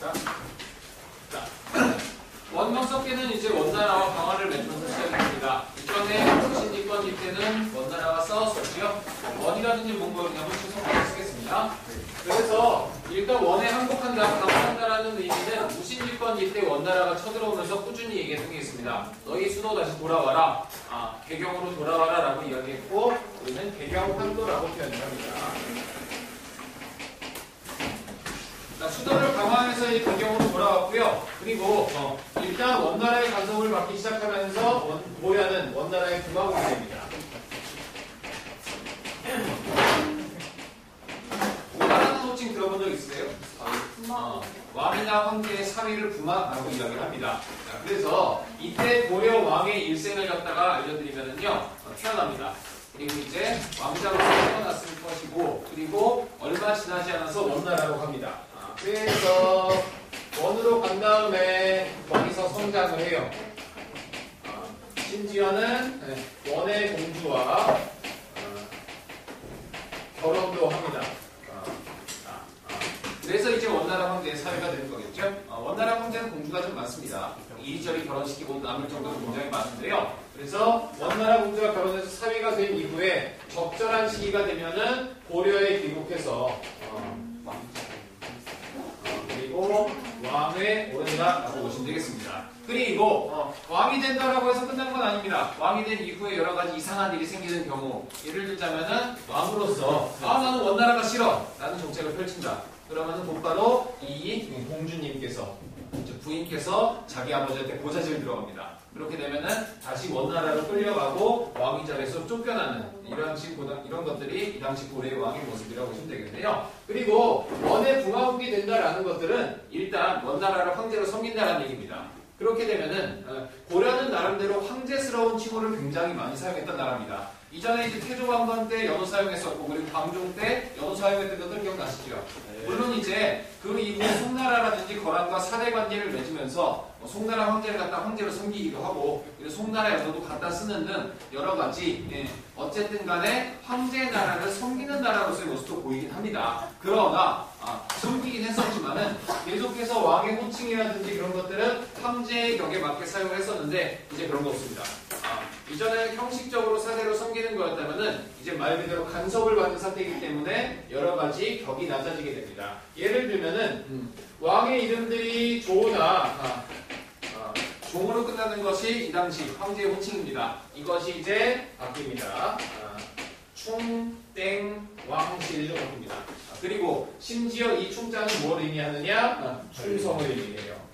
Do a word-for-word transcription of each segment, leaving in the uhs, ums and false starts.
자, 자. 원명석계는 이제 원나라와 강화를 맺으면서 시작이 됩니다. 이전에 무신집권 때는 원나라와 싸웠었고요. 원이라든지 뭔가 그냥 홀쭉성을 쓰겠습니다. 그래서 일단 원에 항복한다, 강화한다라는 의미는 무신집권 때 원나라가 쳐들어오면서 꾸준히 얘기했던 게 있습니다. 너희 수도 다시 돌아와라. 아, 개경으로 돌아와라 라고 이야기했고 우리는 개경환도라고 표현을 합니다. 자, 수도를 강화해서 이 개경으로 돌아왔고요. 그리고 어, 일단 원나라의 간섭을 받기 시작하면서 원, 고려는 원나라의 부마국이 됩니다. 부마라는 호칭 들어본 적 있으세요? 어, 왕이나 황제의 사위를 부마라고 이야기를 합니다. 자, 그래서 이때 고려 왕의 일생을 갖다가 알려드리면은요 어, 태어납니다. 그리고 이제 왕자로서 태어났을 것이고 그리고 얼마 지나지 않아서 원나라로 갑니다. 아, 그래서 원으로 간 다음에 거기서 성장을 해요. 아, 심지어는 원의 공주와 아, 결혼도 합니다. 아, 아, 아. 그래서 이제 원나라 황제의 사회가 되는 거겠죠. 어, 원나라 황제는 공주가 좀 많습니다. 이리저리 결혼시키고 남을 정도로 굉장히 많은데요. 그래서 원나라 공주가 결혼해서 사위가 된 이후에 적절한 시기가 되면은 고려에 귀국해서 어, 어, 그리고 왕에 오른다라고 보시면 되겠습니다. 그리고 어, 왕이 된다라고 해서 끝난 건 아닙니다. 왕이 된 이후에 여러 가지 이상한 일이 생기는 경우, 예를 들자면은 왕으로서 아 나는 원나라가 싫어 라는 정책을 펼친다. 그러면은 곧바로 이 공주님께서 부인께서 자기 아버지한테 고자질 들어갑니다. 그렇게 되면은 다시 원나라로 끌려가고 왕위 자리에서 쫓겨나는 이런 식보다 이런 것들이 이 당시 고려의 왕의 모습이라고 보시면 되겠네요. 그리고 원의 부마국이 된다라는 것들은 일단 원나라를 황제로 섬긴다라는 얘기입니다. 그렇게 되면은 고려는 나름대로 황제스러운 칭호를 굉장히 많이 사용했던 나라입니다. 이전에 이제 태조왕건 때 연호 사용했었고 그리고 광종 때 연호 사용했던 것들 기억나시죠? 네. 물론 이제 그 이후에 송나라라든지 거란과 사대 관계를 맺으면서 송나라 황제를 갖다 황제로 섬기기도 하고 그리고 송나라 연호도 갖다 쓰는 등 여러 가지 예, 어쨌든 간에 황제 나라를 섬기는 나라로서의 모습도 보이긴 합니다. 그러나 아, 섬기긴 했었지만은 계속해서 왕의 호칭이라든지 그런 것들은 황제의 격에 맞게 사용을 했었는데 이제 그런 거 없습니다. 아, 이전에 형식적으로 사대로 섬기는 거였다면은 이제 말 그대로 간섭을 받는 상태이기 때문에 여러 가지 격이 낮아지게 됩니다. 예를 들면은 음, 왕의 이름들이 조나 아, 아, 종으로 끝나는 것이 이 당시 황제의 호칭입니다. 이것이 이제 바뀝니다. 아, 충, 땡, 왕실로 바뀝니다. 아, 그리고 심지어 이 충자는 뭘 의미하느냐? 아, 충성을 의미해요.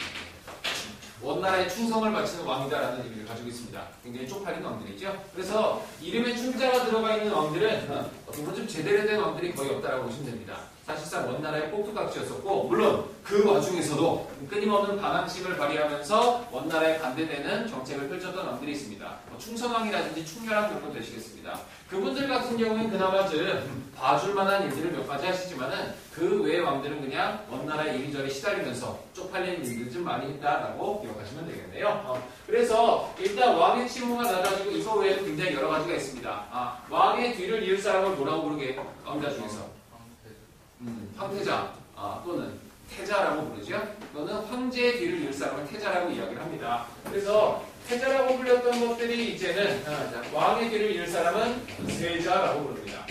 원나라에 충성을 바치는 왕이다라는 의미를 가지고 있습니다. 굉장히 쪽팔린 왕들이죠. 그래서 이름에 충자가 들어가 있는 왕들은 어떻게 보면 좀 제대로 된 왕들이 거의 없다라고 보시면 됩니다. 사실상 원나라의 꼭두각시였었고 물론 그 와중에서도 끊임없는 반항심을 발휘하면서 원나라에 반대되는 정책을 펼쳤던 왕들이 있습니다. 뭐 충선왕이라든지 충렬왕 그런 거 되시겠습니다. 그분들 같은 경우는 그나마 좀 봐줄 만한 일들을 몇 가지 하시지만은 그 외의 왕들은 그냥 원나라에 이리저리 시달리면서 쪽팔리는 일들 좀 많이 했다라고 기억하시면 되겠네요. 어, 그래서 일단 왕의 칭호가 낮아지고 이거 외에도 굉장히 여러 가지가 있습니다. 아, 왕의 뒤를 이을 사람을 뭐라고 부르게 왕자 중에서 음, 황태자 아, 또는 태자라고 부르죠. 또는 황제의 뒤를 이을 사람을 태자라고 이야기를 합니다. 그래서 태자라고 불렸던 것들이 이제는 아, 왕의 뒤를 이을 사람은 세자라고 부릅니다.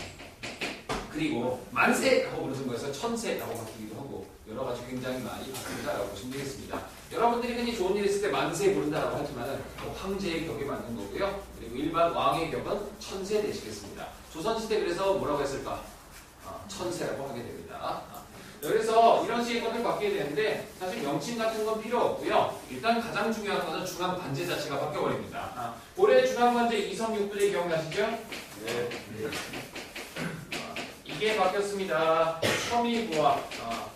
그리고 만세라고 부르는 거에서 천세라고 바뀌기도 하고 여러 가지 굉장히 많이 바뀐다라고 보시면 되겠습니다. 여러분들이 흔히 좋은 일 있을 때 만세 부른다라고 하지만은 황제의 격에 맞는 거고요. 그리고 일반 왕의 격은 천세 되시겠습니다. 조선시대 그래서 뭐라고 했을까? 아, 천세라고 하게 됩니다. 아, 그래서 이런 식의 것을 바뀌게 되는데 사실 명칭 같은 건 필요 없고요. 일단 가장 중요한 것은 중앙 관제 자체가 바뀌어버립니다. 아, 올해 중앙 관제 이성육부제 기억나시죠? 네. 네. 이게 바뀌었습니다. 첨의부와 어,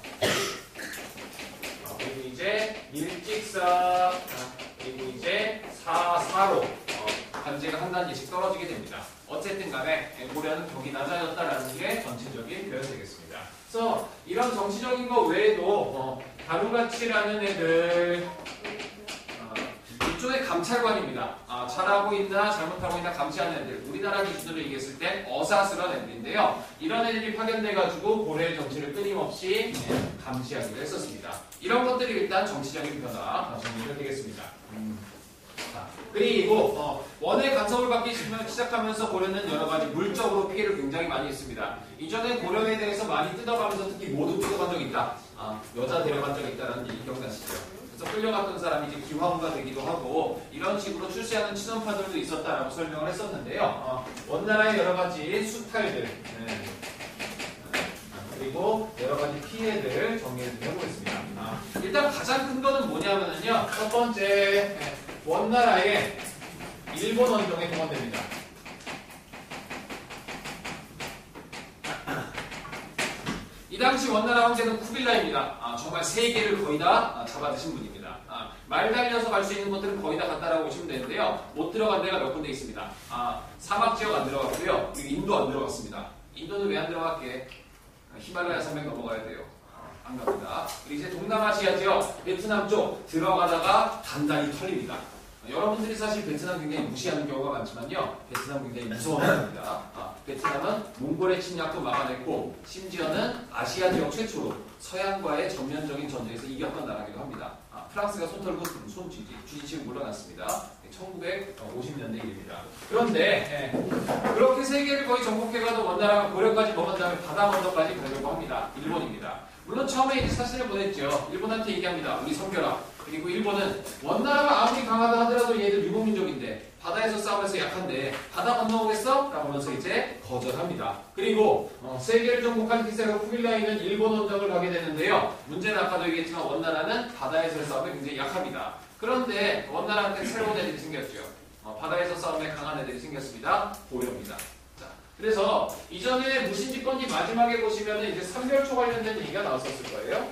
어, 그리고 이제 일직사 어, 그리고 이제 사사로 어, 관제가 한 단계씩 떨어지게 됩니다. 어쨌든 간에 고려는 격이 낮아졌다라는 게 전체적인 표현이 되겠습니다. 그래서 이런 정치적인 거 외에도 어, 가루가치라는 애들 어, 이쪽에 얘네들은 감찰관입니다. 아, 잘하고 있나 잘못하고 있나 감시하는 애들. 우리나라 기준으로 얘기했을 때 어사스런 애들인데요. 이런 애들이 파견돼가지고 고려의 정치를 끊임없이 감시하기로 했었습니다. 이런 것들이 일단 정치적인 변화 정리가 되겠습니다. 음. 자, 그리고 어, 원의 간섭을 받기 시작하면서 고려는 여러 가지 물적으로 피해를 굉장히 많이 했습니다. 이전에 고려에 대해서 많이 뜯어가면서 특히 모두 뜯어간 적이 있다. 아, 여자 데려간 적이 있다는 얘기 기억나시죠? 그래서 끌려갔던 사람이 이제 기화원가 되기도 하고 이런 식으로 출세하는 친원파들도 있었다라고 설명을 했었는데요. 어, 원나라의 여러 가지 수탈들 네. 그리고 여러 가지 피해들 정리해 보겠습니다. 아, 일단 가장 큰 거는 뭐냐면요. 첫 번째 네. 원나라의 일본 원정에 동원됩니다. 이 당시 원나라 황제는 쿠빌라입니다. 아, 정말 세계를 거의 다 잡아드신 분입니다. 아, 말 달려서 갈 수 있는 것들은 거의 다 갔다라고 보시면 되는데요. 못 들어간 데가 몇 군데 있습니다. 아, 사막 지역 안 들어갔고요. 그리고 인도 안 들어갔습니다. 인도는 왜 안 들어갔게? 히말라야 산맥 넘어가야 돼요. 아, 안 갑니다. 그리고 이제 동남아시아 지역, 베트남 쪽 들어가다가 단단히 털립니다. 여러분들이 사실 베트남 굉장히 무시하는 경우가 많지만요. 베트남 굉장히 무서운 나라입니다. 아, 베트남은 몽골의 침략도 막아냈고 심지어는 아시아 지역 최초로 서양과의 전면적인 전쟁에서 이겼던 나라기도 합니다. 아, 프랑스가 손 털고 손 쥐지, 쥐지치고 물러났습니다. 천구백오십 년대 일입니다. 그런데 예, 그렇게 세계를 거의 정복해가도 원나라가 고려까지 먹은 다음에 바다 건너까지 가려고 합니다. 일본입니다. 물론 처음에 이제 사신을 보냈죠. 일본한테 얘기합니다. 우리 섬겨라. 그리고 일본은 원나라가 아무리 강하다 하더라도 얘들 유목민족인데 바다에서 싸움해서 약한데 바다 건너오겠어? 라고 하면서 이제 거절합니다. 그리고 어, 세계를 정복한 기세로 쿠빌라이는 일본 원정을 가게 되는데요. 문제는 아까도 얘기했지만 원나라는 바다에서의 싸움에 굉장히 약합니다. 그런데 원나라한테 새로운 애들이 생겼죠. 어, 바다에서 싸움에 강한 애들이 생겼습니다. 고려입니다. 자, 그래서 이전에 무신집권지 마지막에 보시면 이제 삼별초 관련된 얘기가 나왔었을 거예요.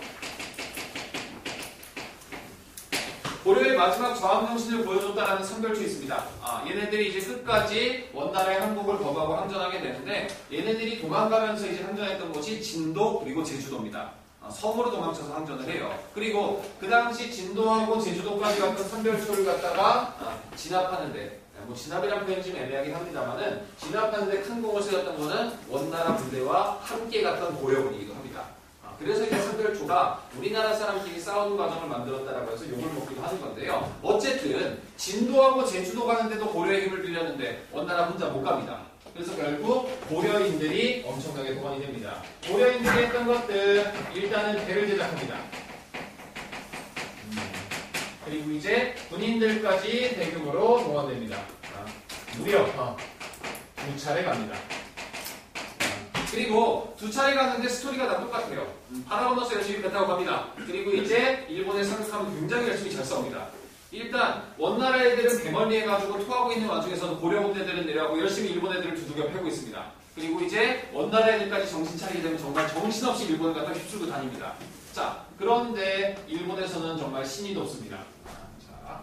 고려의 마지막 저항 정신을 보여줬다라는 선별초 있습니다. 아, 얘네들이 이제 끝까지 원나라의 항복을 거부하고 항전하게 되는데 얘네들이 도망가면서 이제 항전했던 곳이 진도 그리고 제주도입니다. 아, 섬으로 도망쳐서 항전을 해요. 그리고 그 당시 진도하고 제주도까지 갔던 선별초를 갖다가 아, 진압하는데 뭐 진압이란 표현이 좀 애매하긴 합니다만은 진압하는데 큰 공을 세웠던 거는 원나라 부대와 함께 갔던 고려군이기도 합니다. 그래서 이제 선별초가 우리나라 사람끼리 싸우는 과정을 만들었다라고 해서 욕을 먹기도 하는 건데요. 어쨌든 진도하고 제주도 가는데도 고려의 힘을 빌렸는데 원나라 혼자 못 갑니다. 그래서 결국 고려인들이 엄청나게 동원이 됩니다. 고려인들이 했던 것들 일단은 배를 제작합니다. 그리고 이제 군인들까지 대규모로 동원됩니다. 아, 무려 어, 두 차례 갑니다. 그리고 두 차례 갔는데 스토리가 다 똑같아요. 음, 바다 건너서 열심히 배 타고 갑니다. 그리고 이제 일본에 상륙하면 굉장히 열심히 잘 싸웁니다. 일단 원나라 애들은 배멀리 해가지고 토하고 있는 와중에서는 고려 군대들은 내려가고 열심히 일본 애들을 두들겨 패고 있습니다. 그리고 이제 원나라 애들까지 정신 차리게 되면 정말 정신없이 일본을 갖다 휩쓸고 다닙니다. 자, 그런데 일본에서는 정말 신이 높습니다. 자,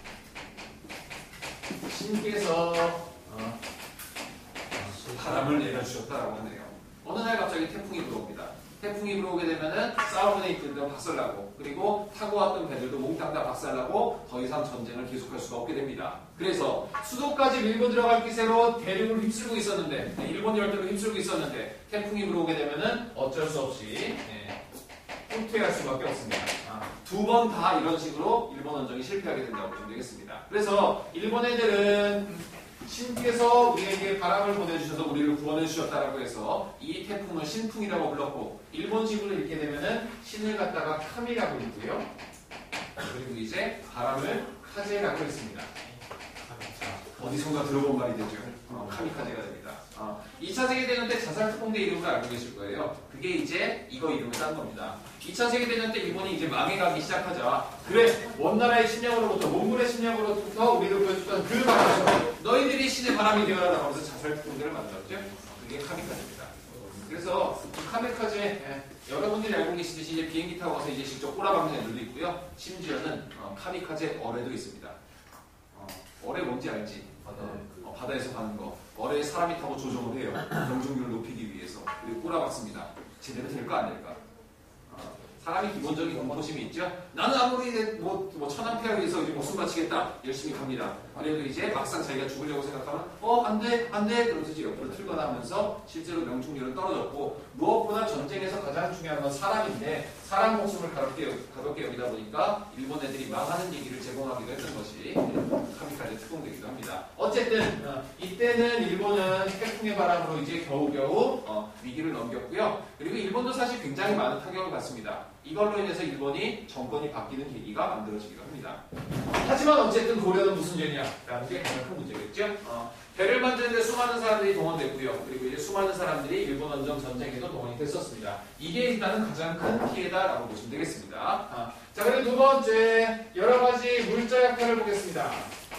신께서 어, 바람을 내려주셨다라고 하네요. 어느 날 갑자기 태풍이 불어옵니다. 태풍이 불어오게 되면은 싸우는 애들도 박살나고 그리고 타고 왔던 배들도 몽땅 다 박살나고 더 이상 전쟁을 계속할 수가 없게 됩니다. 그래서 수도까지 밀고 들어갈 기세로 대륙을 휩쓸고 있었는데 일본 열도를 휩쓸고 있었는데 태풍이 불어오게 되면은 어쩔 수 없이 예, 후퇴할 수밖에 없습니다. 아, 두 번 다 이런 식으로 일본 원정이 실패하게 된다고 보시면 되겠습니다. 그래서 일본 애들은 신께서 우리에게 바람을 보내주셔서 우리를 구원해 주셨다라고 해서 이 태풍을 신풍이라고 불렀고 일본 지구를 읽게 되면은 신을 갖다가 카미라고 읽고요. 그리고 이제 바람을 카제라고 했습니다. 자, 어디선가 들어본 말이 되죠. 어, 카미카제가 됩니다. 어, 이 차 세계대전 때 자살특공대 이름을 알고 계실 거예요. 그게 이제 이거 이름을 딴 겁니다. 이 차 세계대전 때 일본이 이제 망해가기 시작하자 그래 원나라의 침략으로부터 몽골의 침략으로부터 우리를 보여줬던 그 바람 너희들이 신의 바람이 되어라라고 하면서 자살특공대를 만들었죠. 그게 카미카제입니다. 그래서 그 카미카제 예, 여러분들이 알고 계시듯이 이제 비행기 타고 가서 이제 직접 꼬라박는 애들도 있고요. 심지어는 어, 카미카제 어뢰도 있습니다. 어, 어뢰 뭔지 알지? 바다, 어, 바다에서 가는 거. 어뢰에 사람이 타고 조종을 해요. 경중률을 높이기 위해서. 그리고 꼬라박습니다. 제대로 될까 안 될까? 어, 사람이 기본적인 공포심이 있죠. 나는 아무리 뭐, 뭐 천황폐하기 위해서 이제 목숨 바치겠다 열심히 갑니다. 그래도 이제 막상 자기가 죽으려고 생각하면 어 안돼 안돼 그러면서 이제 옆으로 틀거나 하면서 실제로 명중률은 떨어졌고, 무엇보다 전쟁에서 가장 중요한 건 사람인데 사람 목숨을 가볍게, 가볍게 여기다 보니까 일본 애들이 망하는 얘기를 제공하기도 했던 것이 카미카제 특공되기도 합니다. 어쨌든 어, 이때는 일본은 태풍의 바람으로 이제 겨우겨우 어, 위기를 넘겼고요. 그리고 일본도 사실 굉장히 많은 타격을 받습니다. 이걸로 인해서 일본이 정권이 바뀌는 계기가 만들어지기도 합니다. 하지만 어쨌든 고려는 무슨 죄냐라는 게 가장 큰 문제겠죠. 어, 배를 만드는데 수많은 사람들이 동원됐고요. 그리고 이제 수많은 사람들이 일본 원정 전쟁에도 동원이 됐었습니다. 이게 일단은 가장 큰 피해다라고 보시면 되겠습니다. 아, 자, 그리고 두 번째 여러 가지 물자 약화를 보겠습니다.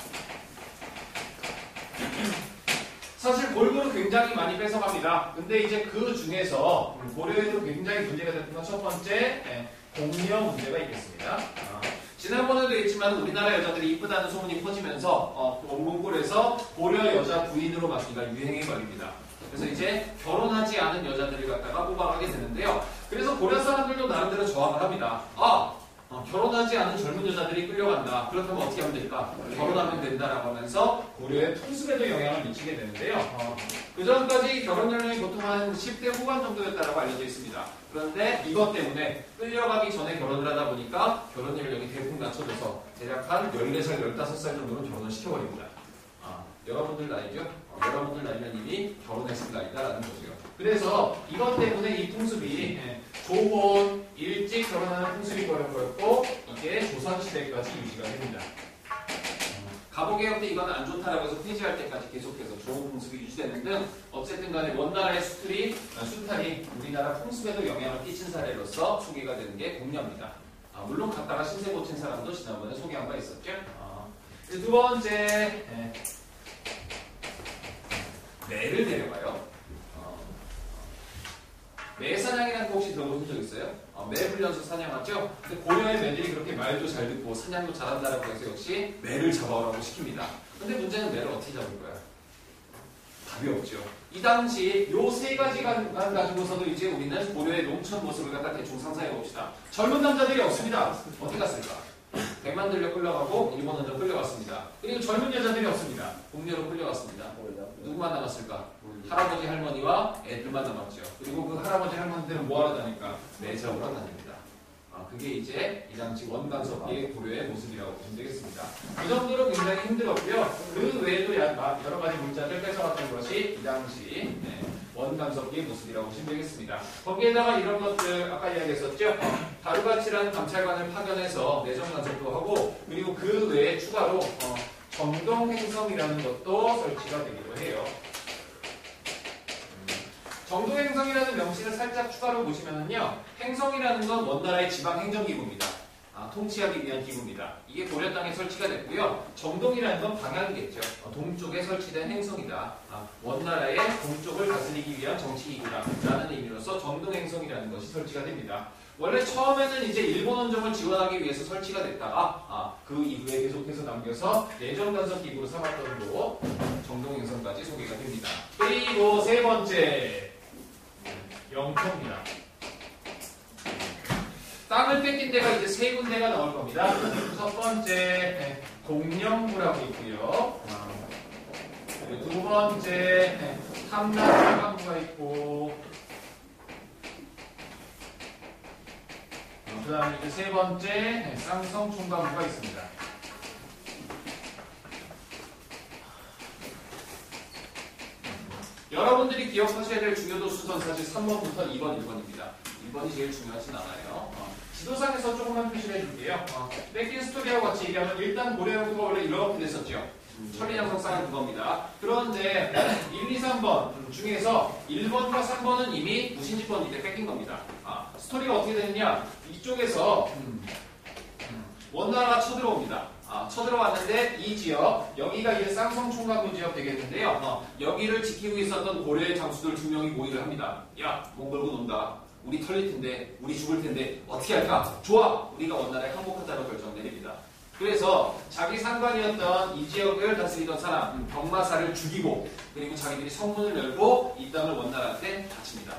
사실 골고루 굉장히 많이 뺏어갑니다. 근데 이제 그 중에서 고려에도 굉장히 문제가 됐던 건 첫 번째 네, 공여 문제가 있겠습니다. 어, 지난번에도 했지만 우리나라 여자들이 이쁘다는 소문이 퍼지면서 어, 원문골에서 고려 여자 부인으로 맡기가 유행해버립니다. 그래서 이제 결혼하지 않은 여자들을 갖다가 뽑아가게 되는데요. 그래서 고려 사람들도 나름대로 저항을 합니다. 아! 어, 결혼하지 않은 젊은 여자들이 끌려간다. 그렇다면 어떻게 하면 될까? 결혼하면 된다라고 하면서 고려의 풍습에도 영향을 미치게 되는데요. 어, 그 전까지 결혼 연령이 보통 한 십 대 후반 정도였다고 알려져 있습니다. 그런데 이것 때문에 끌려가기 전에 결혼을 하다 보니까 결혼 연령이 대폭 낮춰져서 대략 한 열네 살, 열다섯 살 정도로 결혼을 시켜버립니다. 아, 여러분들 나이죠? 어, 여러분들 나이면 이미 결혼했을 나이다라는 거죠. 그래서 이것 때문에 이 풍습이 조혼, 일찍 결혼하는 풍습이 버려버렸고 이게 조선시대까지 유지가 됩니다. 가보개혁 때 이건 안 좋다라고 해서 폐지할 때까지 계속해서 조혼 풍습이 유지되는 등 어쨌든 간에 원나라의 수틀이, 수탈이 우리나라 풍습에도 영향을 끼친 사례로서 소개가 되는 게 공려입니다. 아, 물론 갔다가 신세 고친 사람도 지난번에 소개한 바 있었죠. 아, 두 번째 네. 매를 데려가요. 매 사냥이라는 거 혹시 들어보신 적 있어요? 어, 매 훈련소 사냥하죠? 근데 고려의 매들이 그렇게 말도 잘 듣고 사냥도 잘한다라고 해서 역시 매를 잡아오라고 시킵니다. 근데 문제는 매를 어떻게 잡을 거야? 답이 없죠. 이 당시 요 세 가지만 가지고서도 이제 우리는 고려의 농촌 모습을 갖다 대충 상상해 봅시다. 젊은 남자들이 없습니다. 어디 갔을까? 백만 들려 끌려가고 일본 원정 끌려갔습니다. 그리고 젊은 여자들이 없습니다. 국내로 끌려갔습니다. 누구만 남았을까? 할아버지 할머니와 애들만 남았죠. 그리고 그 할아버지 할머니들은 뭐하러 다닐까? 매 잡으러 다닙니다. 아, 그게 이제 이 당시 원간섭기의 고려의 모습이라고 보시면 되겠습니다. 그 정도로 굉장히 힘들었고요. 그 외에도 여러 가지 물자를 뺏어갔던 것이 이 당시 네, 원간섭기의 모습이라고 보시면 되겠습니다. 거기에다가 이런 것들 아까 이야기했었죠. 다루가치라는 감찰관을 파견해서 내정 간섭도 하고, 그리고 그 외에 추가로 어, 정동행성이라는 것도 설치가 되기도 해요. 정동행성이라는 명칭을 살짝 추가로 보시면은요, 행성이라는 건 원나라의 지방행정기구입니다. 아, 통치하기 위한 기구입니다. 이게 고려 땅에 설치가 됐고요. 정동이라는 건 방향이겠죠. 어, 동쪽에 설치된 행성이다. 아, 원나라의 동쪽을 다스리기 위한 정치기구다 라는 의미로서 정동행성이라는 것이 설치가 됩니다. 원래 처음에는 이제 일본 원정을 지원하기 위해서 설치가 됐다가 아, 그 이후에 계속해서 남겨서 내정간섭기구로 삼았던 곳 정동행성까지 소개가 됩니다. 그리고 세 번째 영토입니다. 땅을 뺏긴 데가 이제 세 군데가 나올 겁니다. 첫 번째 동령부라고 있고요. 그리고 두 번째 삼남사강부가 있고, 그 다음에 이제 세 번째 쌍성총강부가 있습니다. 여러분들이 기억하셔야 될 중요도 순서는 사실 삼 번부터 이 번, 일 번입니다. 일 번이 제일 중요하진 않아요. 어, 지도상에서 조금만 표시를 해줄게요. 어, 뺏긴 스토리하고 같이 얘기하면 일단 고려 영토가 원래 이렇게 됐었죠. 음, 천리장 석상은 그겁니다. 그런데 일, 이, 삼 번 중에서 일 번과 삼 번은 이미 무신지번일 때 뺏긴 겁니다. 아, 스토리가 어떻게 되느냐? 이쪽에서 음, 음, 원나라가 쳐들어옵니다. 아, 쳐들어왔는데 이 지역, 여기가 이제 쌍성총각부 지역 되겠는데요. 어, 여기를 지키고 있었던 고려의 장수들 두 명이 모의를 합니다. 야, 몽골군 온다. 우리 털릴 텐데, 우리 죽을 텐데 어떻게 할까? 좋아! 우리가 원나라에 항복하자로 결정 내립니다. 그래서 자기 상관이었던 이 지역을 다스리던 사람 음, 병마사를 죽이고, 그리고 자기들이 성문을 열고 이 땅을 원나라한테 바칩니다.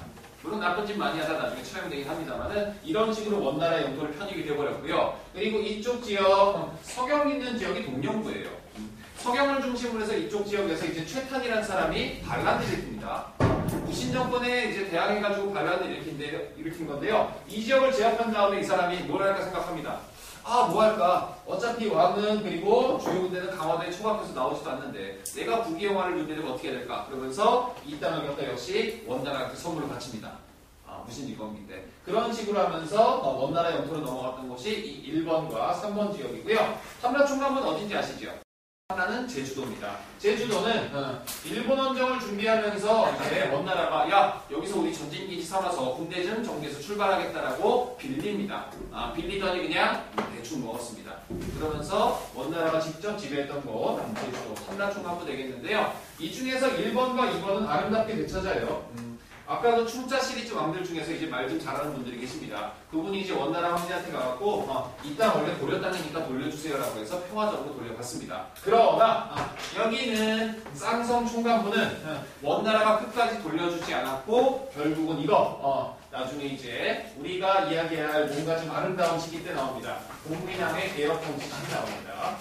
물론 나쁜 짓 많이 하다 나중에 처형되긴 합니다만은 이런 식으로 원나라의 영토를 편입이 되어버렸고요. 그리고 이쪽 지역, 서경 있는 지역이 동령부예요. 서경을 중심으로 해서 이쪽 지역에서 이제 최탄이라는 사람이 반란을 일으킵니다. 무신 정권에 이제 대항해가지고 반란을 일으킨데, 일으킨 건데요. 이 지역을 제압한 다음에 이 사람이 뭘 할까 생각합니다. 아, 뭐 할까? 어차피 왕은 그리고 주요 군대는 강화도에 초각해서 나오지도 않는데 내가 부귀영화를 누리려면 어떻게 해야 될까? 그러면서 이 땅을 갖다 역시 원나라한테 선물을 바칩니다. 아, 무신지검인데 그런 식으로 하면서 어, 원나라 영토로 넘어갔던 곳이 이 일 번과 삼 번 지역이고요. 탐라총각은 어딘지 아시죠? 하나는 제주도입니다. 제주도는 어, 일본 원정을 준비하면서 이제 원나라가 야 여기서 우리 전진기지 삼아서 군대 좀 정리해서 출발하겠다라고 빌립니다. 아, 빌리더니 그냥 대충 먹었습니다. 그러면서 원나라가 직접 지배했던 곳 제주도 탐라총각부 되겠는데요. 이 중에서 일 번과 이 번은 아름답게 되찾아요. 음, 아까 그 충자 시리즈 왕들 중에서 이제 말 좀 잘하는 분들이 계십니다. 그분이 이제 원나라 황제한테 가갖고 어, 이 땅 원래 고려 땅이니까 돌려주세요라고 해서 평화적으로 돌려받습니다. 그러나 어, 여기는 쌍성 총관부는 어, 원나라가 끝까지 돌려주지 않았고 결국은 이거 어, 나중에 이제 우리가 이야기해야 할 뭔가 좀 아름다운 시기 때 나옵니다. 공민왕의 개혁정치 시기 나옵니다.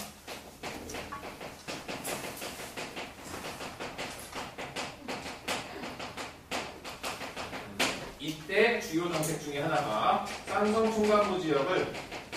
이때 주요 정책 중에 하나가 쌍성 총관부 지역을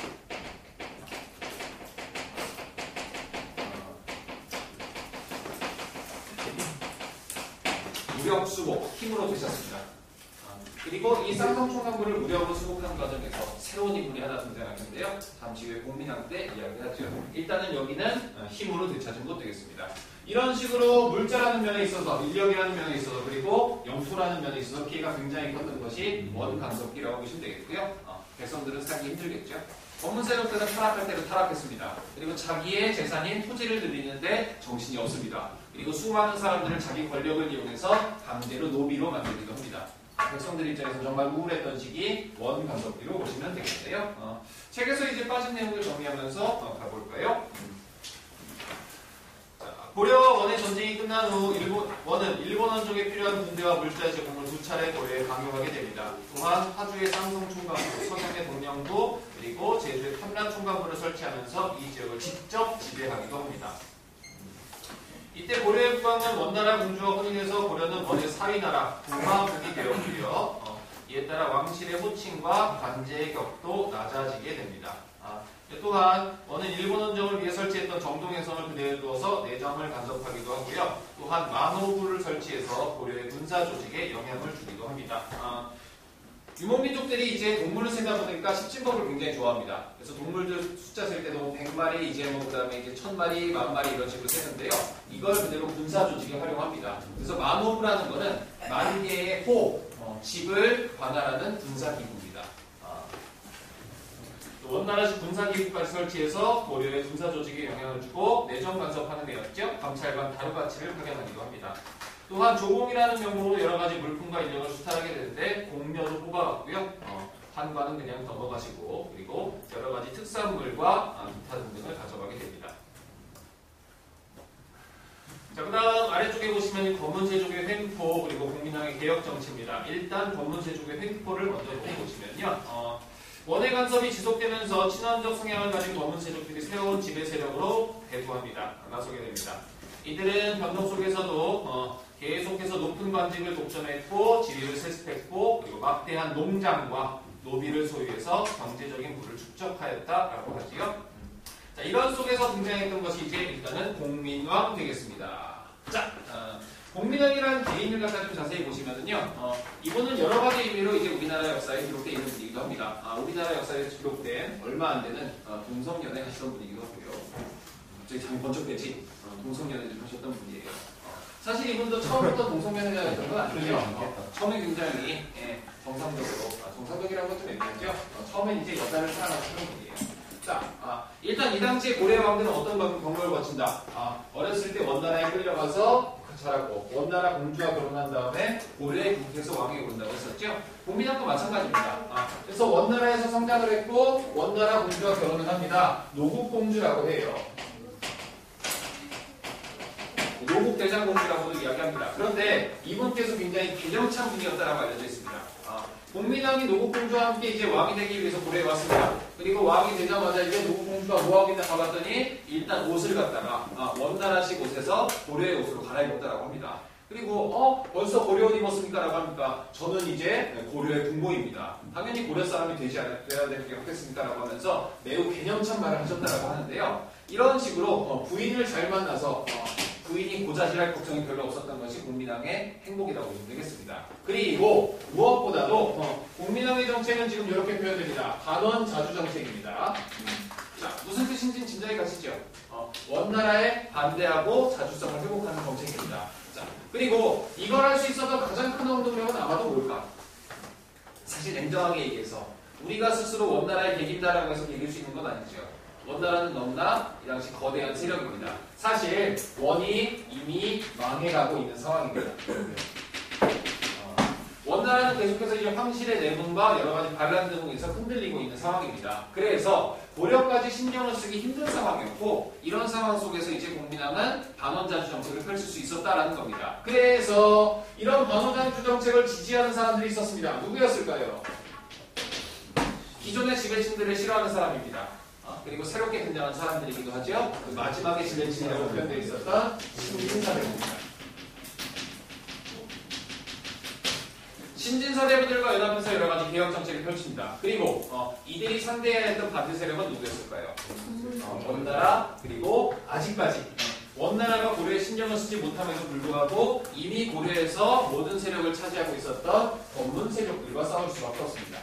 무력 수복, 힘으로 되찾습니다. 그리고 이 쌍성 총관부를 무력으로 수복하는 과정에서 새로운 인물이 하나 등장하는데요. 잠시 후에 공민왕 때 이야기하죠. 일단은 여기는 힘으로 되찾은 곳 되겠습니다. 이런 식으로 물자라는 면에 있어서, 인력이라는 면에 있어서, 그리고 영토라는 면에 있어서 피해가 굉장히 컸던 것이 원간섭기라고 보시면 되겠고요. 어, 백성들은 살기 힘들겠죠. 검문 세력들은 타락할 때로 타락했습니다. 그리고 자기의 재산인 토지를 늘리는데 정신이 없습니다. 그리고 수많은 사람들을 자기 권력을 이용해서 강제로 노비로 만들기도 합니다. 백성들 입장에서 정말 우울했던 시기 원간섭기로 보시면 되겠는데요. 어, 책에서 이제 빠진 내용을 정리하면서 어, 가볼까요? 고려 원의 전쟁이 끝난 후 일본, 원은 일본 원족에 필요한 군대와 물자 제공을 두 차례 고려에 강요하게 됩니다. 또한 파주의 쌍성총관부, 서경의 동령부, 그리고 제주의 탐라총관부를 설치하면서 이 지역을 직접 지배하기도 합니다. 이때 고려의 국왕은 원나라 공주와 혼인해서 고려는 원의 사위나라, 동마국이 되었고요. 어, 이에 따라 왕실의 호칭과 관제의 격도 낮아지게 됩니다. 아, 또한 원은 일본 원정을 위해 설치했던 정동해성을 그대로 두어서 내정을 간섭하기도 하고요. 또한 만호부를 설치해서 고려의 군사 조직에 영향을 주기도 합니다. 아, 유목민족들이 이제 동물을 세다 보니까 십진법을 굉장히 좋아합니다. 그래서 동물들 숫자 셀 때도 백 마리, 이제 뭐 그다음에 이제 천 마리, 만 마리 이런 식으로 세는데요. 이걸 그대로 군사 조직에 활용합니다. 그래서 만호부라는 거는 만 개의 호, 어, 집을 관할하는 군사 기구입니다. 아, 원나라식 군사 기구까지 설치해서 고려의 군사 조직에 영향을 주고 내정 간섭하는 애였죠. 감찰관 다루가치를 파견하기도 합니다. 또한 조공이라는 명목으로 여러 가지 물품과 인력을 수탈하게 되는데 공면을 뽑아갔고요. 어, 판관은 그냥 넘어가시고 그리고 여러 가지 특산물과 아, 기타 등등을 가져가게 됩니다. 자, 그 다음 아래쪽에 보시면 검은세족의 횡포 그리고 공민왕의 개혁정치입니다. 일단 검은세족의 횡포를 먼저 보시면요. 어, 원의 간섭이 지속되면서 친원적 성향을 가진 검은세족들이 새로운 지배 세력으로 대두합니다. 나서게 됩니다. 이들은 변동 속에서도 어, 계속해서 높은 관직을 독점했고 지위를 세습했고 그리고 막대한 농장과 노비를 소유해서 경제적인 부를 축적하였다라고 하지요. 자, 이런 속에서 등장했던 것이 이제 일단은 공민왕 되겠습니다. 자, 어, 공민왕이라는 개인을 갖다 좀 자세히 보시면은요, 어, 이분은 여러 가지 의미로 이제 우리나라 역사에 기록되어 있는 분이기도 합니다. 아, 우리나라 역사에 기록된 얼마 안 되는 어, 동성연애 하시던 분이기도 하고요. 저기 참 번쩍되지 어, 동성연애 좀 하셨던 분이에요. 어, 사실 이분도 처음부터 동성연애가 했던 건 아니죠. 어, 처음에 굉장히 예, 정상적으로, 아, 정상적이라는 것도 애매하죠. 어, 처음에 이제 여자를 사랑하시는 분이에요. 자, 아, 일단 이 당시에 고려 왕들은 어떤 경로를 거친다. 아, 어렸을 때 원나라에 끌려가서 자라고 원나라 공주와 결혼한 다음에 고려의 국에서 왕이 오른다고 했었죠. 공민왕도 마찬가지입니다. 아, 그래서 원나라에서 성장을 했고 원나라 공주와 결혼을 합니다. 노국공주라고 해요. 노국 대장공주라고도 이야기합니다. 그런데 이분께서 굉장히 개념찬 분이었다라고 알려져 있습니다. 아, 공민왕이 노국공주와 함께 이제 왕이 되기 위해서 고려해 왔습니다. 그리고 왕이 되자마자 이제 노국공주가 뭐 하겠나 봐봤더니 일단 옷을 갖다가 아, 원나라식 옷에서 고려의 옷으로 갈아입었다라고 합니다. 그리고 어 벌써 고려 옷 입었습니까? 라고 합니까? 저는 이제 고려의 군복입니다. 당연히 고려 사람이 되지 않, 돼야 되는 게 없겠습니까? 라고 하면서 매우 개념찬 말을 하셨다라고 하는데요. 이런 식으로 어, 부인을 잘 만나서 어, 부인이 고자질할 걱정이 별로 없었던 것이 공민왕의 행복이라고 보시면 되겠습니다. 그리고 무엇보다도 어, 공민왕의 정책은 지금 이렇게 표현됩니다. 반원 자주 정책입니다. 자, 무슨 뜻인지 진작에 가시죠. 어, 원나라에 반대하고 자주성을 회복하는 정책입니다. 자, 그리고 이걸 할 수 있었던 가장 큰 원동력은 아마도 뭘까? 사실 냉정하게 얘기해서 우리가 스스로 원나라의 계기다라고 해서 얘기할 수 있는 건 아니죠. 원나라는 너무나 이 당시 거대한 세력입니다. 사실 원이 이미 망해가고 있는 상황입니다. 어, 원나라는 계속해서 이제 황실의 내분과 여러 가지 반란 등에서 흔들리고 있는 상황입니다. 그래서 고려까지 신경을 쓰기 힘든 상황이었고 이런 상황 속에서 이제 공민왕은 반원자주 정책을 펼칠 수 있었다라는 겁니다. 그래서 이런 반원자주 정책을 지지하는 사람들이 있었습니다. 누구였을까요? 기존의 지배층들을 싫어하는 사람입니다. 어, 그리고 새롭게 등장한 사람들이기도 하죠. 그 마지막에 지배층이라고 표현되어 있었던 신진사대부입니다. 신진사대부들과 연합해서 여러 가지 개혁 정책을 펼칩니다. 그리고 어, 이들이 상대해야 했던 반대 세력은 누구였을까요? 어, 원나라 그리고 아직까지 원나라가 고려에 신경을 쓰지 못함에도 불구하고 이미 고려에서 모든 세력을 차지하고 있었던 검문 세력들과 싸울 수밖에 없습니다.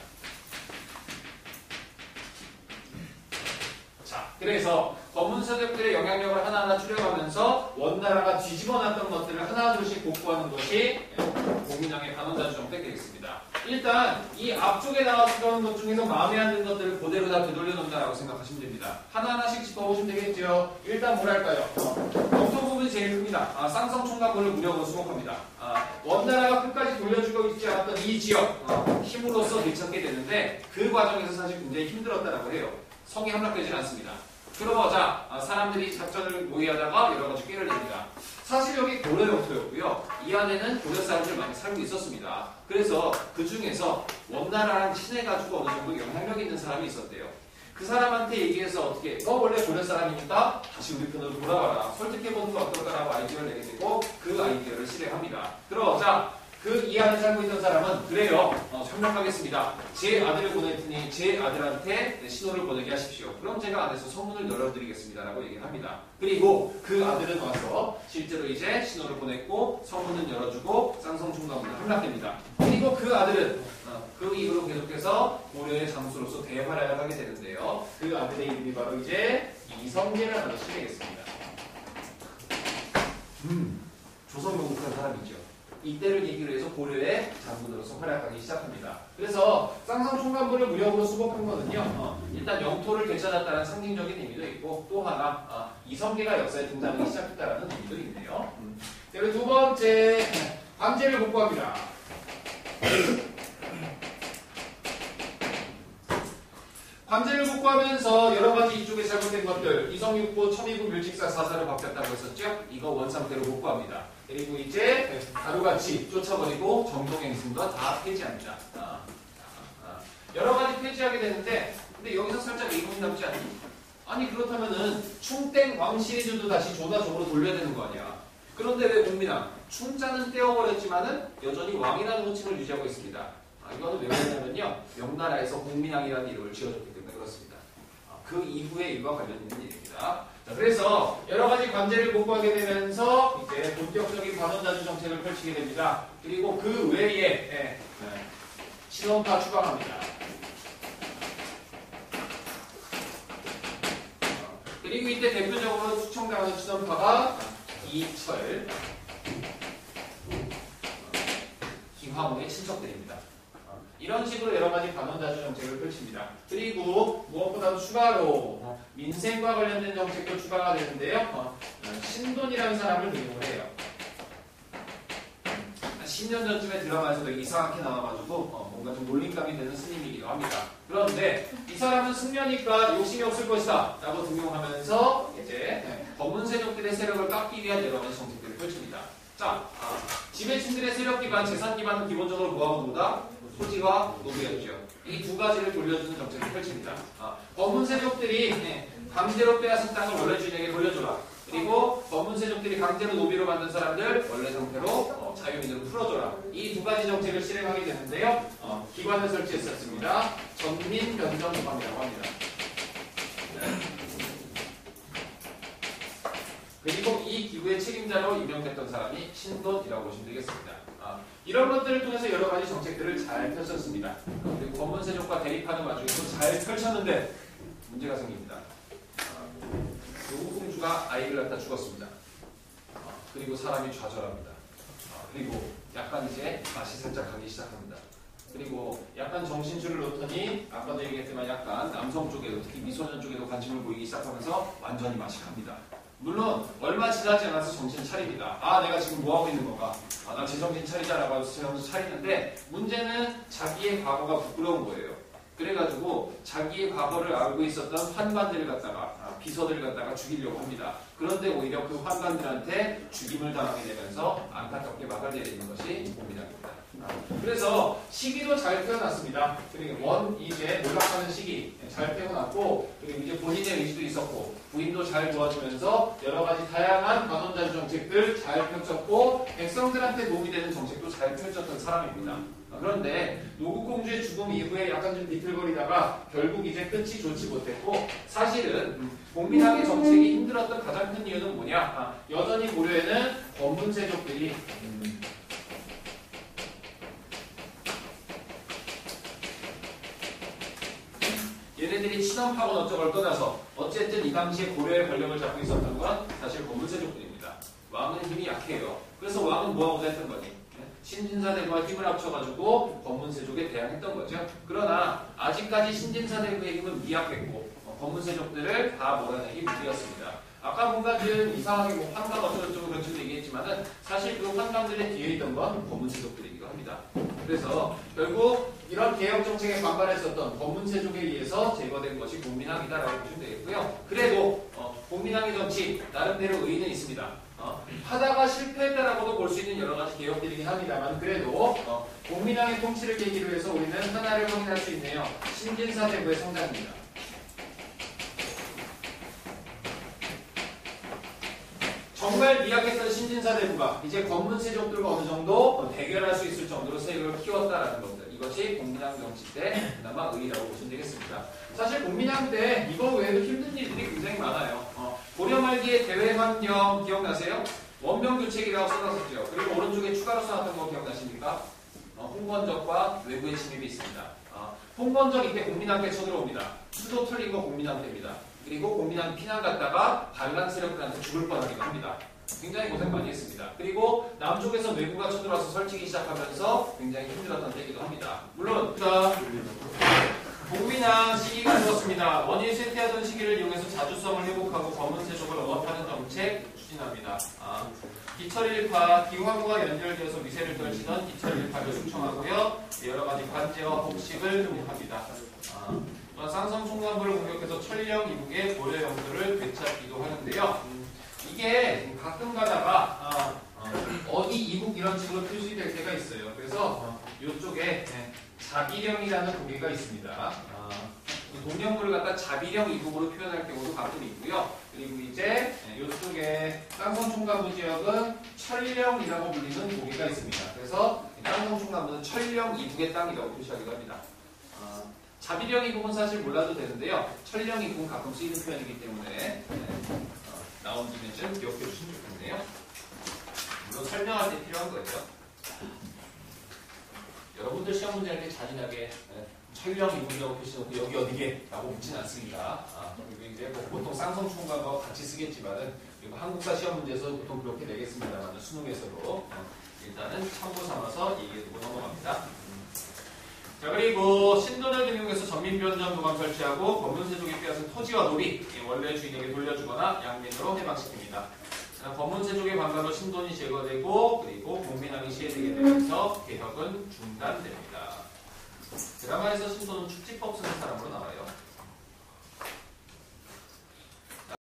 자, 그래서 검문 세력들의 영향력을 하나하나 줄여가면서 원나라가 뒤집어놨던 것들을 하나둘씩 복구하는 것이 공민왕의 반원자주 정책이 되겠습니다. 일단 이 앞쪽에 나왔던 것 중에서 마음에 안 드는 것들을 그대로 다 되돌려 놓는다라고 생각하시면 됩니다. 하나하나씩 짚어보시면 되겠죠. 일단 뭐랄까요? 영토 부분이 제일 큽니다. 아, 쌍성 총각군을 무력으로 수복합니다. 아, 원나라가 끝까지 돌려주고 있지 않았던 이 지역 어, 힘으로써 되찾게 되는데 그 과정에서 사실 굉장히 힘들었다라고 해요. 성이 함락되지 않습니다. 그러자 사람들이 작전을 모의하다가 여러 가지 꾀를 냅니다. 사실 여기 고려 영토였고요. 이 안에는 고려 사람들 많이 살고 있었습니다. 그래서 그 중에서 원나라랑 친해가지고 어느 정도 영향력 있는 사람이 있었대요. 그 사람한테 얘기해서 어떻게 너 원래 고려 사람이니까 다시 우리 편으로 돌아와라. 설득해보는 건 어떨까라고 아이디어를 내게 되고 그 아이디어를 실행합니다. 그러자 그 이 안에 살고 있던 사람은 그래요. 어, 협력하겠습니다. 제 아들을 보낼 테니 제 아들한테 신호를 보내게 하십시오. 그럼 제가 안에서 성문을 열어드리겠습니다. 라고 얘기를 합니다. 그리고 그 아들은 와서 실제로 이제 신호를 보냈고 성문을 열어주고 쌍성총각문을 함락됩니다. 그리고 그 아들은 어, 그 이후로 계속해서 고려의 장수로서 대활약을 하게 되는데요. 그 아들의 이름이 바로 이제 이성계라는 것이 되겠습니다. 음, 조선명국한 사람이죠. 이때를 계기로 해서 고려의 장군으로서 활약하기 시작합니다. 그래서 쌍성총각문을 무력으로 수복한 거는요. 어, 일단 영토를 되찾았다는 상징적인 의미도 있고 또 하나 어, 이성계가 역사에 등장하기 시작했다는 의미도 있네요. 음. 그리고 두 번째 관제를 복구합니다. 관제를 복구하면서 여러 가지 이쪽에 잘못된 것들 이성육부, 첨이부, 멸직사, 사사로 바뀌었다고 했었죠. 이거 원상태로 복구합니다. 그리고 이제 바로같이 쫓아버리고 정동행승도 다 폐지합니다. 아, 아, 아. 여러 가지 폐지하게 되는데 근데 여기서 살짝 의문이 남지 않니? 아니 그렇다면은 충땡 왕 시리즈도 다시 조나종으로 돌려야 되는 거 아니야. 그런데 왜 공민왕? 충자는 떼어버렸지만은 여전히 왕이라는 호칭을 유지하고 있습니다. 아, 이거는 왜 그러냐면요. 명나라에서 공민왕이라는 이름을 지어줬기 때문에 그렇습니다. 아, 그 이후의 일과 관련 있는 일입니다. 자, 그래서 여러 가지 관제를 복구하게 되면서 이제 본격적인 반원자주 정책을 펼치게 됩니다. 그리고 그 외에 예, 예, 신원파 추방합니다. 그리고 이때 대표적으로 추청당하는 신원파가 이철, 김화웅의 친척들입니다. 이런 식으로 여러 가지 반원자주 정책을 펼칩니다. 그리고 무엇보다도 추가로 민생과 관련된 정책도 추가가 되는데요. 어, 신돈이라는 사람을 등용을 해요. 십 년 전쯤에 드라마에서도 이상하게 나와가지고 어, 뭔가 좀 놀림감이 되는 스님이기도 합니다. 그런데 이 사람은 승려니까 욕심이 없을 것이다 라고 등용하면서 이제 검문세족들의 세력을 깎기 위한 여러 가지 정책들을 펼칩니다. 자, 아, 지배층들의 세력 기반, 재산 기반은 기본적으로 뭐하고 뭐다? 토지와 노비였죠. 이 두 가지를 돌려주는 정책을 펼칩니다. 아, 검문세족들이 네, 강제로 빼앗은 땅을 원래 주인에게 돌려줘라. 그리고 검문세족들이 강제로 노비로 만든 사람들 원래 상태로 어, 자유민으로 풀어줘라. 이 두 가지 정책을 실행하게 되는데요. 어, 기관을 설치했었습니다. 전민변정법이라고 합니다. 그리고 이 기구의 책임자로 임명됐던 사람이 신돈이라고 보시면 되겠습니다. 아, 이런 것들을 통해서 여러 가지 정책들을 잘 펼쳤습니다. 그리고 검문세족과 대립하는 와중에서 잘 펼쳤는데 문제가 생깁니다. 노국공주가 아이를 갖다 죽었습니다. 어, 그리고 사람이 좌절합니다. 어, 그리고 약간 이제 맛이 살짝 가기 시작합니다. 그리고 약간 정신줄을 놓더니 아까도 얘기했지만 약간 남성 쪽에도 특히 미소년 쪽에도 관심을 보이기 시작하면서 완전히 맛이 갑니다. 물론 얼마 지나지 않아서 정신 차립니다. 아, 내가 지금 뭐하고 있는 건가? 아, 나 제정신 차리자라고 해서 제정신 차리는데 문제는 자기의 과거가 부끄러운 거예요. 그래가지고 자기의 과거를 알고 있었던 환관들을 갖다가 아, 비서들을 갖다가 죽이려고 합니다. 그런데 오히려 그 환관들한테 죽임을 당하게 되면서 안타깝게 막을 내리는 것이 봅니다입니다. 아, 그래서 시기도 잘 표현났습니다. 그리고 원, 이제 몰락하는 시기 잘 표현났고 그리고 이제 본인의 의지도 있었고 부인도 잘 도와주면서 여러 가지 다양한 관원자주 정책들 잘 펼쳤고 백성들한테 도움이 되는 정책도 잘 펼쳤던 사람입니다. 그런데 노국공주의 죽음 이후에 약간 좀 비틀거리다가 결국 이제 끝이 좋지 못했고 사실은 공민왕의 정책이 힘들었던 가장 큰 이유는 뭐냐? 아, 여전히 고려에는 검문세족들이 음, 얘네들이 친원파건 어쩌고를 떠나서 어쨌든 이 당시에 고려의 권력을 잡고 있었던 건 사실 검문세족들입니다. 왕은 힘이 약해요. 그래서 왕은 뭐하고자 했던 거니? 신진사대부와 힘을 합쳐가지고 검문세족에 대항했던 거죠. 그러나 아직까지 신진사대부의 힘은 미약했고 어, 검문세족들을 다 몰아내기 무리였습니다. 아까 뭔가 좀 이상하게 뭐 환강 어쩌고저쩌고 그런 식으로 얘기했지만은 사실 그 환강들의 뒤에 있던 건 검문세족들이기도 합니다. 그래서 결국 이런 개혁 정책에 반발했었던 검문세족에 의해서 제거된 것이 공민왕이다라고 보시면 되겠고요. 그래도 어, 공민왕의 정치 나름대로 의의는 있습니다. 어, 하다가 실패했다라고도 볼 수 있는 여러 가지 개혁들이긴 합니다만 그래도 어, 공민왕의 통치를 계기로 해서 우리는 하나를 확인할 수 있네요. 신진사대부의 성장입니다. 정말 미약했던 신진사대부가 이제 검문세족들과 어느 정도 대결할 수 있을 정도로 세력을 키웠다라는 것들. 이것이 공민왕 정치 때 그나마 의의라고 보시면 되겠습니다. 사실 공민왕 때 이거 외에도 힘든 일들이 굉장히 많아요. 어, 고려 말기에 대외환경 기억나세요? 원명교책이라고 써놨었죠. 그리고 오른쪽에 추가로 써놨던 거 기억나십니까? 어, 홍건적과 외부의 침입이 있습니다. 어, 홍건적 이때 공민왕 때 쳐들어옵니다. 수도 털린 거 공민왕 때입니다. 그리고 공민왕 피난 갔다가 반란 세력들한테 죽을 뻔하기도 합니다. 굉장히 고생 많이 했습니다. 그리고 남쪽에서 외구가 쳐들어와서 설치기 시작하면서 굉장히 힘들었던 때이기도 합니다. 물론 공민왕 시기가 되었습니다. 원인이 쇠퇴하던 시기를 이용해서 자주성을 회복하고 검문세족을 억압하는 정책 추진합니다. 아, 기철일파, 기후화구가 연결되어서 위세를 떨치던 기철일파를 숙청하고요. 여러 가지 관제와 복식을 합니다. 아, 쌍성 총관부를 공격해서 천령 이북의 고려 영토를 되찾기도 하는데요. 음, 이게 가끔 가다가 어, 어, 어디 이북 이런 식으로 표시될 때가 있어요. 그래서 어, 이쪽에 네, 자비령이라는 고개가 있습니다. 어, 동령부를 갖다 자비령 이북으로 표현할 경우도 가끔 있고요. 그리고 이제 이쪽에 쌍성총관부 지역은 천령이라고 불리는 고개가 있습니다. 그래서 쌍성총관부는 천령 이북의 땅이라고 표시하기도 합니다. 어, 자비령 이북은 사실 몰라도 되는데요. 천령 이북은 가끔 쓰이는 표현이기 때문에 네, 어, 나온 김에 좀 기억해 주시면 좋겠네요. 물론 설명할 때 필요한 거죠. 여러분들 시험 문제 할 때 잔인하게 네, 천령 이북이라고 표시해놓고 여기 어디게? 라고 묻지는 않습니다. 아, 그리고 이제 뭐 보통 쌍성총관과 같이 쓰겠지만은 그리고 한국사 시험 문제에서 보통 그렇게 내겠습니다만 수능에서도 어, 일단은 참고 삼아서 얘기해두고 넘어갑니다. 자, 그리고 신돈을 등용해서 전민변전 도감 설치하고 검문세족에 빼앗은 토지와 노비 원래 주인에게 돌려주거나 양면으로 해방시킵니다. 검문세족의 반가로 신돈이 제거되고 그리고 공민왕이 시해되게 되면서 개혁은 중단됩니다. 드라마에서 신도는 축지법 쓰는 사람으로 나와요.